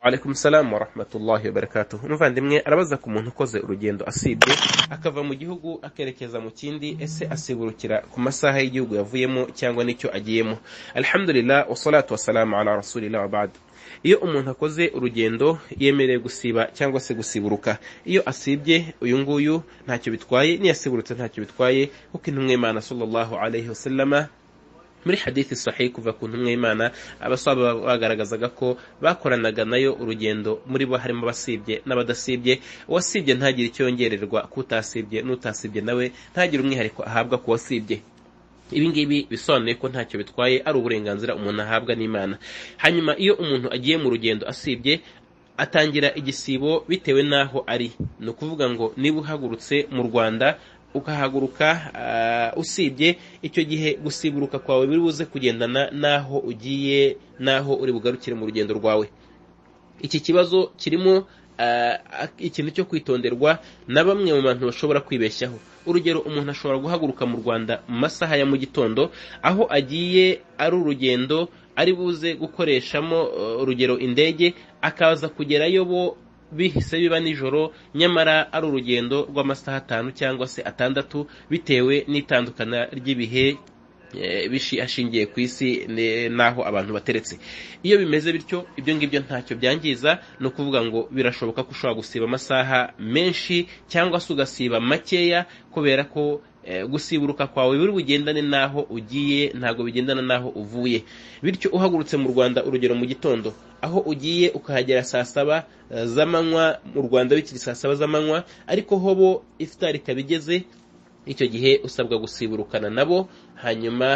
Alaikum salam wa rahmatullahi wa barakatuh. Umuvandimwe arabaza ku muntu ukoze urugendo asibye akava mu gihugu akerekeza mu kindi, ese asiburukira ku masaha y'igihugu yavuyemo cyangwa nicyo agiyemo? Alhamdulillah wassalatu wassalamu ala rasulillah wa ba'd. Iyo umuntu akoze urugendo yemereye gusiba cyangwa se gusiburuka. Iyo asibye uyu nguyu ntacyo bitwaye, ni yasiburutse ntacyo bitwaye, kuko intumwa y'Imana sallallahu alayhi wasallama muri hadithi sahih kuva ku ntumwa y'Imana abasaba bagaragazaga ko bakoranaga nayo urugendo, muri bo harimo abasibye n'abadasibye. Uwasibye ntagire icyo yongererwa kutasibye, n'utasibye nawe ntagire umwihariko ahabwa ku wasibye. Ibi ngibi bisobanuye ko ntacyo bitwaye, ari uburenganzira umuntu ahabwa n'Imana. Hanyuma iyo umuntu agiye mu rugendo asibye atangira igisibo bitewe n'aho ari. Ni ukuvuga ngo niba uhagurutse mu Rwanda ukahaguruka usibye, icyo gihe gusiburuka kwawe biri buze kugendana naho ugiye, naho uri bugarukire mu rugendo rwawe. Iki kibazo kirimo ikintu cyo kwitonderwa na bamwe mu bantu bashobora kwibeshyaho. Urugero, umuntu ashobora guhaguruka mu Rwanda mu masaha ya mu gitondo, aho agiye ari urugendo ari buze gukoreshamo urugero indege, akaza kugerayo bo bihise biba nijoro, nyamara ari urugendo rw'amasaha 5 cyangwa se 6 bitewe n'itandukana ry'ibihe ashingiye ku isi naho abantu bateretse. Iyo bimeze bityo, ibyo ngibyo ntacyo byangiza. No kuvuga ngo birashoboka ko ushobora gusiba amasaha menshi cyangwa se ugasiba makeya, kubera ko gusiburuka kwawe biri bugendane naho ugiye, ntago bigendana naho uvuye. Bityo uhagurutse mu Rwanda urugero mu gitondo, aho ugiye ukahagera saa 7 z'amanywa, mu Rwanda bikiri saa 7 z'amanywa, ariko hobo iftari kabigeze, icyo gihe usabwa gusiburukana nabo. Hanyuma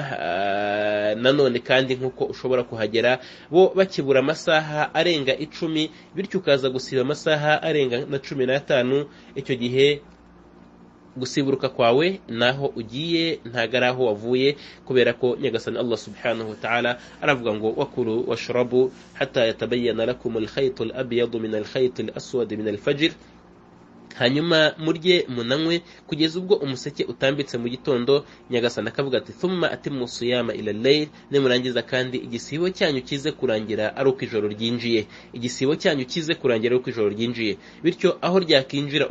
nanone kandi nkuko ushobora kuhagera bo bakibura amasaha arenga 10, bityo ukaza gusiba amasaha arenga na 15, icyo gihe gusiburuka kwawe naho ugiye ntagara aho wavuye, kubera ko nyagasani Allah subhanahu wa ta'ala aravuga ngo wakulu washrabu hatta yatabayyana lakum al-khayt al-abyad min al-khayt al-aswad min al-fajr, hanyuma murye munanywe kugeza ubwo umuseke utambitse mu gitondo. Nyagasani akavuga ati thumma atimmu siyama ila al-layl, nemurangiza kandi igisibo cyanyu kize kurangira ari uko ijoro ryinjiye. Igisibo cyanyu kize kurangira ari uko ijoro ryinjiye, bityo aho ryakinjira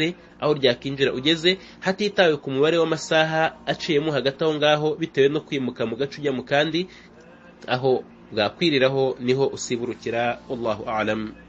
ugeze hatitawe ku mubare w'amasaha aciyemo hagati aho ngaho, bitewe no kwimuka mu gace ujya mu kandi, aho bwakwiriraho niho usiburukira. Wallahu a'lam.